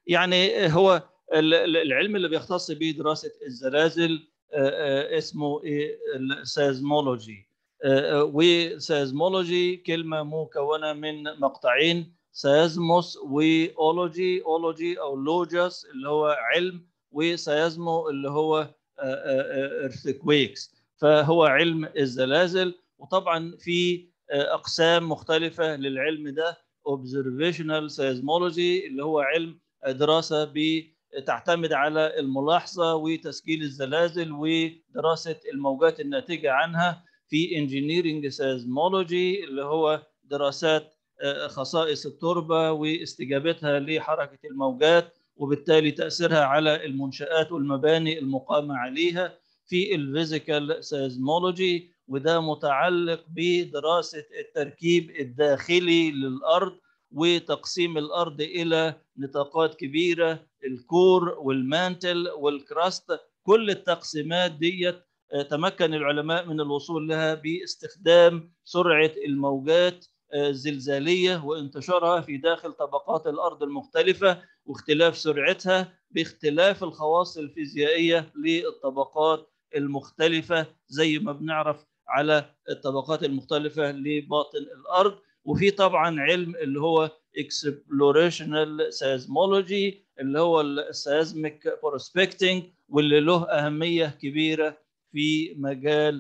يعني هو العلم اللي بيختص به دراسة الزلازل اسمه السيزمولوجي. وسيزمولوجي كلمة مكونة من مقطعين، سيزموس وأولوجي، أولوجي أو لوجس اللي هو علم، وسيزمو اللي هو earthquakes، فهو علم الزلازل. وطبعا في أقسام مختلفة للعلم ده، observational seismology اللي هو علم دراسة تعتمد على الملاحظة وتسجيل الزلازل ودراسة الموجات الناتجة عنها، في engineering seismology اللي هو دراسات خصائص التربة واستجابتها لحركة الموجات وبالتالي تأثيرها على المنشآت والمباني المقامة عليها، في الفيزيكال سيزمولوجي وده متعلق بدراسة التركيب الداخلي للأرض وتقسيم الأرض إلى نطاقات كبيرة، الكور والمانتل والكراست. كل التقسيمات ديت تمكن العلماء من الوصول لها باستخدام سرعة الموجات الزلزالية وانتشارها في داخل طبقات الأرض المختلفة واختلاف سرعتها باختلاف الخواص الفيزيائية للطبقات المختلفة، زي ما بنعرف على الطبقات المختلفة لباطن الأرض. وفي طبعا علم اللي هو explorational seismology اللي هو السيزميك بروسبكتنج، واللي له أهمية كبيرة في مجال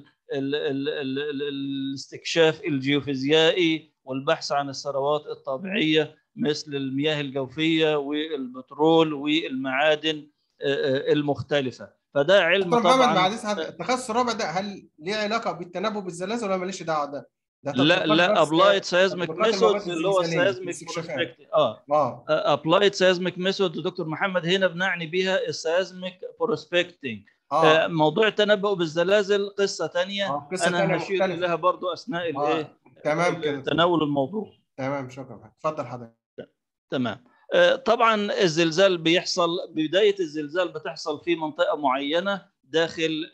الاستكشاف الجيوفيزيائي والبحث عن الثروات الطبيعية مثل المياه الجوفية والبترول والمعادن المختلفة. فده علم دكتور محمد طبعا. معلش، التخصص الرابع ده هل ليه علاقه بالتنبؤ بالزلازل ولا ماليش دعوه؟ ده تطبيقات لا بس، ابلايد سيزميك تطبيقات الموجات ميثودز اللي هو الزلزاليه، السيزميك الاستكشافات. بروسبكتنج. اه ابلايد سيزميك ميثود دكتور محمد، هنا بنعني بها السيزميك بروسبكتنج. اه موضوع التنبؤ بالزلازل قصة تانية قصه ثانيه انا هشير مختلفه. اليها برضو اثناء الايه تمام كده. تناول الموضوع. تمام، شكرا، اتفضل حضرتك. تمام. طبعا الزلزال بيحصل، بداية الزلزال بتحصل في منطقة معينة داخل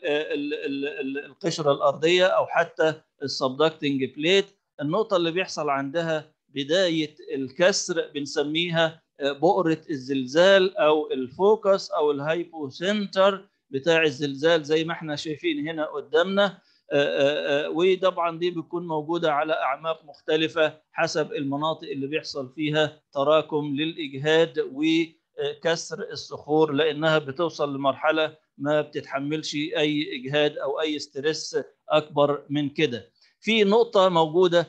القشرة الأرضية أو حتى السبدكتنج بليت. النقطة اللي بيحصل عندها بداية الكسر بنسميها بؤرة الزلزال أو الفوكس أو الهايبو سنتر بتاع الزلزال زي ما احنا شايفين هنا قدامنا. وطبعا دي بتكون موجودة على أعماق مختلفة حسب المناطق اللي بيحصل فيها تراكم للإجهاد وكسر الصخور، لأنها بتوصل لمرحلة ما بتتحملش أي إجهاد أو أي ستريس أكبر من كده. في نقطة موجودة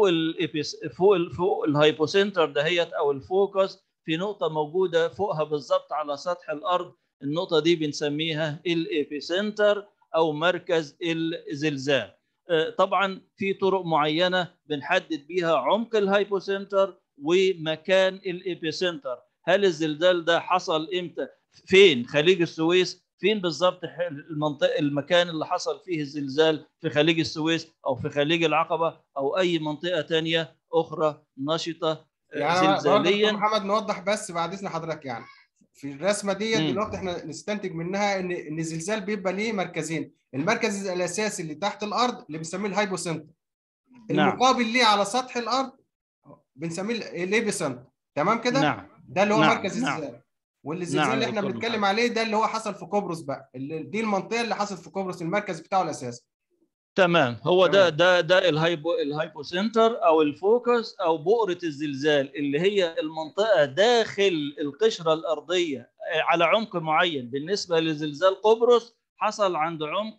فوق الهايبوسنتر دهيت أو الفوكس، في نقطة موجودة فوقها بالظبط على سطح الأرض. النقطة دي بنسميها الإبيسنتر أو مركز الزلزال. طبعا في طرق معينة بنحدد بيها عمق الهايبوسنتر ومكان الإبيسنتر. هل الزلزال ده حصل إمتى؟ فين؟ خليج السويس؟ فين بالظبط المنطقة المكان اللي حصل فيه الزلزال؟ في خليج السويس أو في خليج العقبة أو أي منطقة تانية أخرى نشطة يعني برضه دكتور زلزاليا. محمد نوضح بس بعد اذن حضرتك، يعني في الرسمه ديت دلوقتي احنا نستنتج منها ان الزلزال بيبقى ليه مركزين، المركز الاساسي اللي تحت الارض اللي بنسميه الهايبو سنتر، نعم المقابل ليه على سطح الارض بنسميه الايبي سنتر. تمام كده؟ نعم ده اللي هو نعم مركز نعم الزلزال. والزلزال نعم اللي يا احنا دكتور بنتكلم محمد. عليه ده اللي هو حصل في قبرص بقى، دي المنطقه اللي حصلت في قبرص، المركز بتاعه الاساسي. تمام. هو ده تمام. ده الهايبو سنتر او الفوكس او بؤرة الزلزال، اللي هي المنطقة داخل القشرة الأرضية على عمق معين. بالنسبة لزلزال قبرص حصل عند عمق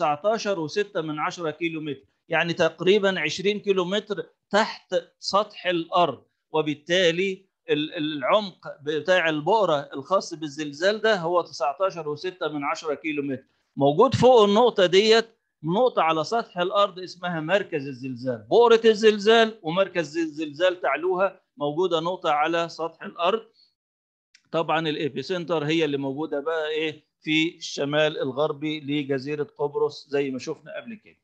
19.6 كيلو متر، يعني تقريبا 20 كيلو متر تحت سطح الأرض. وبالتالي العمق بتاع البؤرة الخاص بالزلزال ده هو 19.6 كيلو متر. موجود فوق النقطة ديت نقطة على سطح الأرض اسمها مركز الزلزال، بؤرة الزلزال ومركز الزلزال تعلوها موجودة نقطة على سطح الأرض. طبعا الإبيسنتر هي اللي موجودة بقى إيه في الشمال الغربي لجزيرة قبرص زي ما شفنا قبل كده.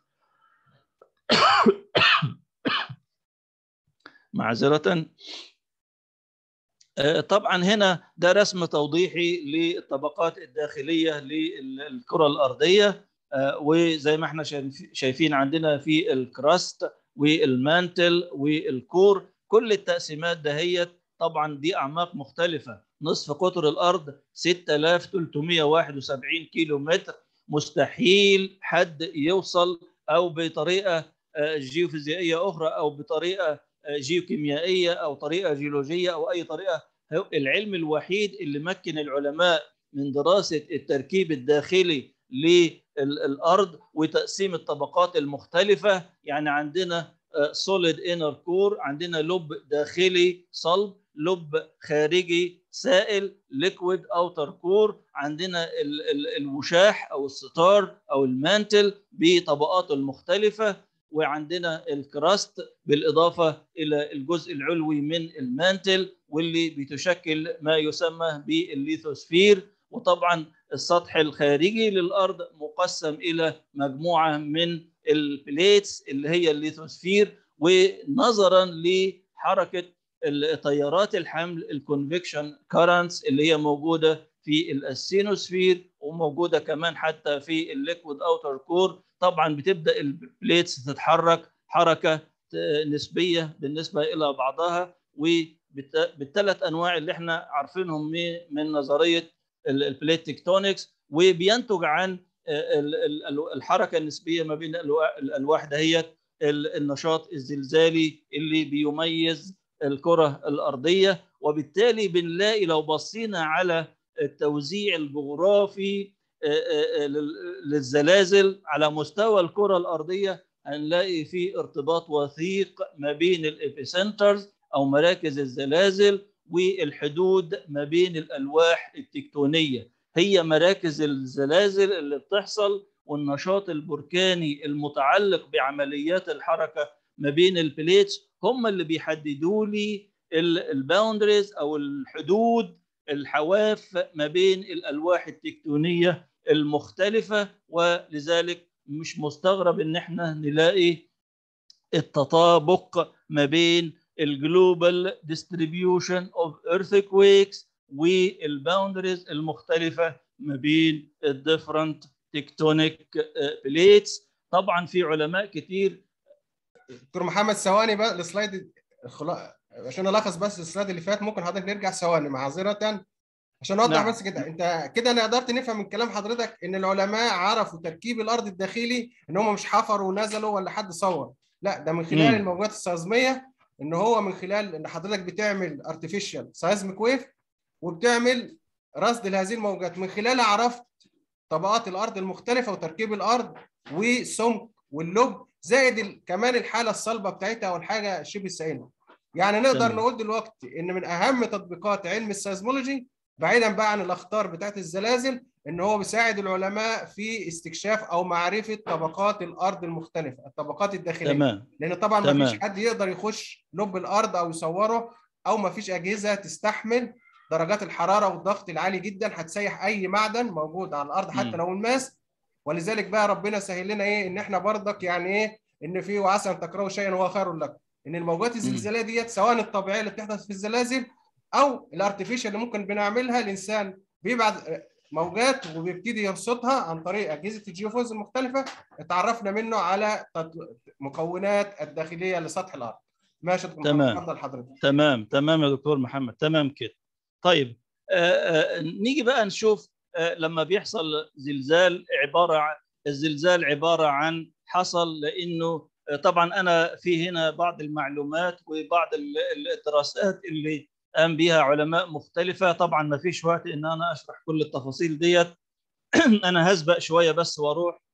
معذرة. طبعا هنا ده رسم توضيحي للطبقات الداخلية للكرة الأرضية. وزي ما احنا شايفين عندنا في الكراست والمانتل والكور، كل التقسيمات دهيت طبعا دي أعماق مختلفة. نصف قطر الارض 6371 كيلو متر. مستحيل حد يوصل او بطريقه جيوفيزيائيه اخرى او بطريقه جيوكيميائيه او طريقه جيولوجيه او اي طريقه. العلم الوحيد اللي مكن العلماء من دراسه التركيب الداخلي للارض وتقسيم الطبقات المختلفه. يعني عندنا solid inner core، عندنا لب داخلي صلب، لب خارجي سائل liquid outer core، عندنا الوشاح او الستار او المانتل بطبقاته المختلفه، وعندنا الكراست بالاضافه الى الجزء العلوي من المانتل واللي بتشكل ما يسمى بالليثوسفير. وطبعا السطح الخارجي للارض مقسم الى مجموعه من البليتس اللي هي الليثوسفير. ونظرا لحركه تيارات الحمل الكونفكشن كارنتس اللي هي موجوده في الاسينوسفير وموجوده كمان حتى في الليكويد اوتر كور، طبعا بتبدا البليتس تتحرك حركه نسبيه بالنسبه الى بعضها. وبالثلاث انواع اللي احنا عارفينهم من نظريه البليت تكتونكس، وبينتج عن الحركه النسبيه ما بين الالواح دهيت النشاط الزلزالي اللي بيميز الكره الارضيه. وبالتالي بنلاقي لو بصينا على التوزيع الجغرافي للزلازل على مستوى الكره الارضيه هنلاقي في ارتباط وثيق ما بين الابيسنترز او مراكز الزلازل والحدود ما بين الالواح التكتونيه. هي مراكز الزلازل اللي بتحصل والنشاط البركاني المتعلق بعمليات الحركه ما بين البليتس هم اللي بيحددوا لي الباوندريز او الحدود الحواف ما بين الالواح التكتونيه المختلفه. ولذلك مش مستغرب ان احنا نلاقي التطابق ما بين الجلوبال ديستريبيوشن اوف ايرثكويكس والباوندريز المختلفه ما بين الديفرنت تكتونيك بليتس. طبعا في علماء كتير. دكتور محمد ثواني بقى السلايد عشان الخص بس السلايد اللي فات، ممكن حضرتك نرجع ثواني معذره عشان اوضح. نعم. بس كده انت كده انا قدرت نفهم من كلام حضرتك ان العلماء عرفوا تركيب الارض الداخلي، ان هم مش حفروا ونزلوا ولا حد صور، لا ده من خلال الموجات السيزميه، ان هو من خلال ان حضرتك بتعمل ارتفيشال سايزميك ويف وبتعمل رصد لهذه الموجات، من خلالها عرفت طبقات الارض المختلفه وتركيب الارض والسمك واللب زائد كمان الحاله الصلبه بتاعتها او الحاجه شبه السائله. يعني نقدر نقول دلوقتي ان من اهم تطبيقات علم السيزمولوجي بعيدا بقى عن الاخطار بتاعت الزلازل ان هو بيساعد العلماء في استكشاف او معرفه طبقات الارض المختلفه، الطبقات الداخليه. تمام. لان طبعا ما فيش حد يقدر يخش لب الارض او يصوره، او ما فيش اجهزه تستحمل درجات الحراره والضغط العالي جدا هتسيح اي معدن موجود على الارض حتى لو الماس. ولذلك بقى ربنا سهل لنا ايه ان احنا برضك يعني ايه ان في وعسى ان تكرهوا شيئا وهو خير لكم، ان الموجات الزلزاليه ديت سواء الطبيعيه اللي بتحدث في الزلازل او الارتفيشال اللي ممكن بنعملها، الانسان بيبعت موجات وبيبتدي يرصدها عن طريق اجهزه الجيوفوز المختلفه، اتعرفنا منه على مكونات الداخليه لسطح الارض. ماشي. تمام. اتفضل حضرتك. تمام يا دكتور محمد، تمام كده. طيب نيجي بقى نشوف لما بيحصل زلزال الزلزال عباره عن حصل لانه طبعا انا في هنا بعض المعلومات وبعض الدراسات اللي قام بها علماء مختلفه. طبعا ما فيش وقت ان انا اشرح كل التفاصيل ديت. انا هسبق شويه بس واروح